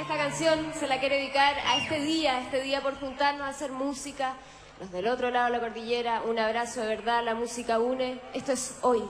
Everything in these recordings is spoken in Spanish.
Esta canción se la quiero dedicar a este día por juntarnos a hacer música. Los del otro lado de la cordillera, un abrazo de verdad, la música une. Esto es hoy.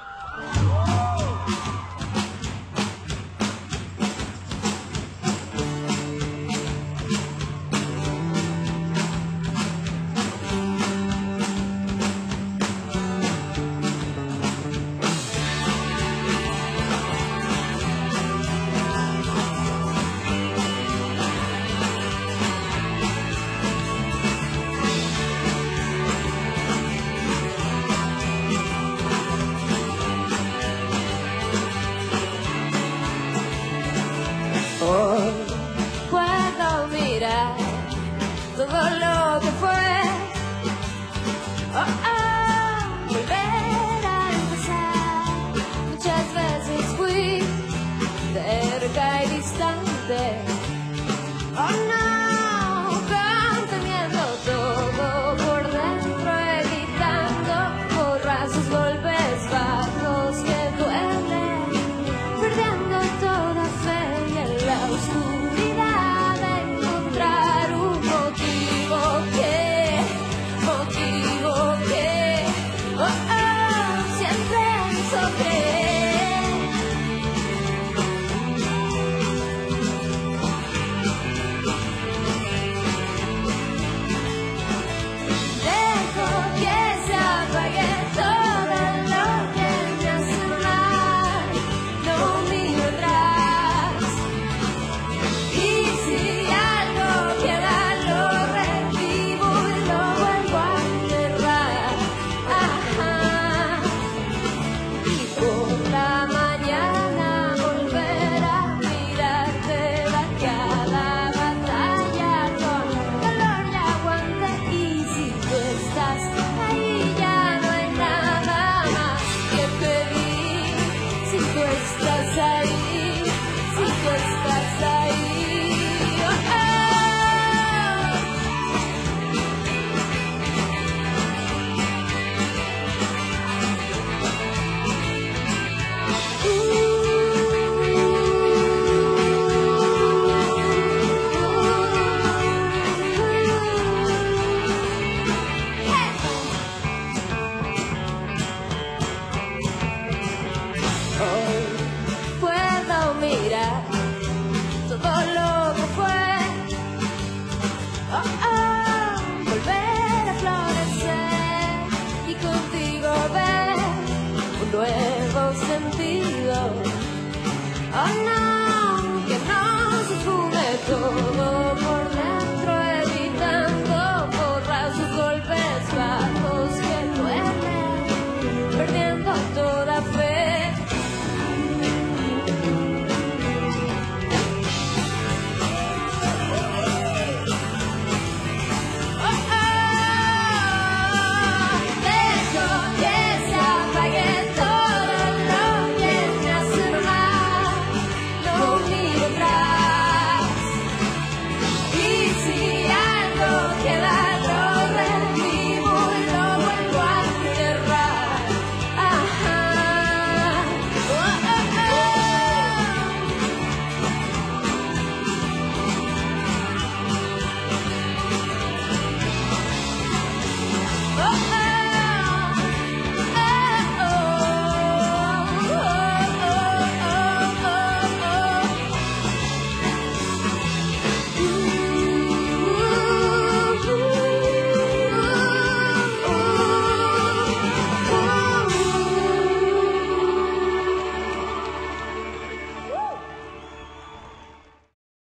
Hoy puedo mirar todo lo que fue, volver a empezar. Muchas veces fui cerca y distante,